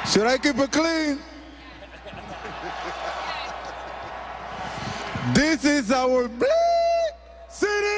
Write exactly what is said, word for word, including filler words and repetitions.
Should I keep it clean? This is our bleep city.